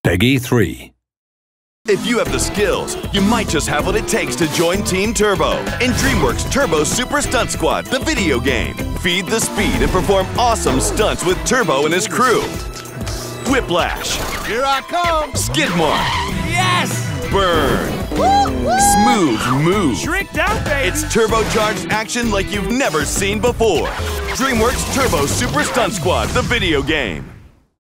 Peggy 3. If you have the skills, you might just have what it takes to join Team Turbo in DreamWorks Turbo Super Stunt Squad, the video game. Feed the speed and perform awesome stunts with Turbo and his crew. Whiplash. Here I come. Skidmark. Yes. Burn. Woo! Smooth move. Tricked out, baby. It's turbocharged action like you've never seen before. DreamWorks Turbo Super Stunt Squad, the video game.